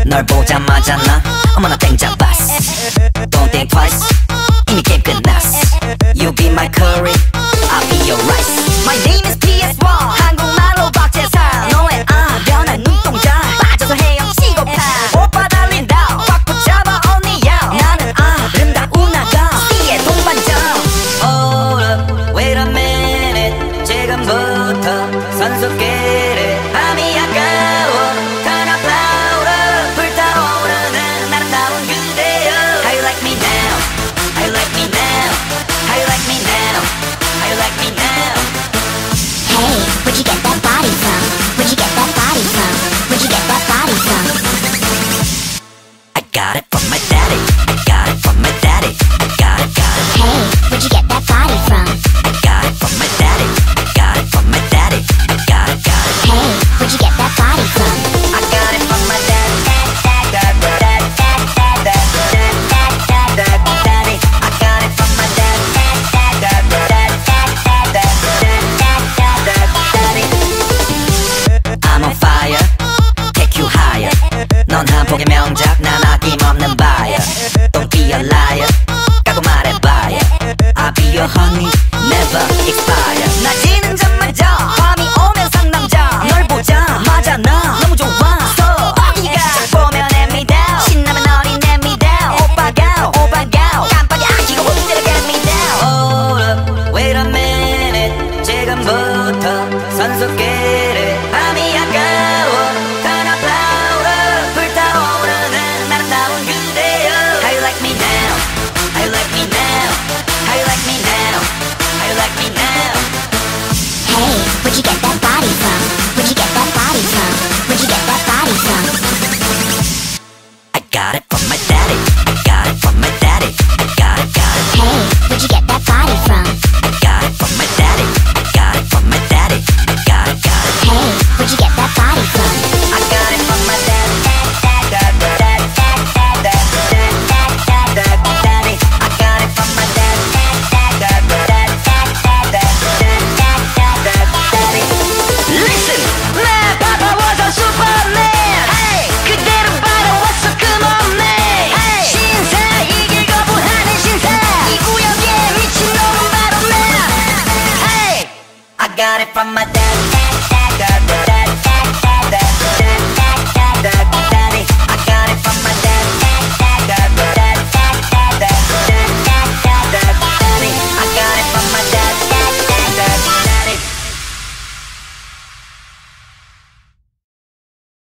널 보자마자 나 어머나 땡잡았어. Don't think twice 이미 게임 끝났어. You be my curry, I'll be your rice. My name is PS1 한국말로 박재상. 너의 변한 눈동자 빠져서 헤엄치고파. 오빠 달린다 확 붙잡아 언니야. 나는 아름다운 아가 C의 동반자. Hold up, wait a minute. 지금부터 선수끼리 밤이 아까워. Turn up louder. 불타오르는 아름다운 그대여. How you like me now? How you like me now? How you like me now? How you like me now? Hey, where'd you get that body from? Where'd you get that body from? Where'd you get that body from? I got it from my daddy. I got it from my daddy. I got it, got it. Hey, where'd you get that body from? I got it from my daddy. I got it from my daddy. I got it, got it. Hey, where'd you get that body from? I got it from my daddy. I got it from my daddy. I'm on fire, take you higher. 넌 한 폭의 명작, 난 아낌없는 buyer. Don't be a liar, 까고 말해봐요. I'll be your honey.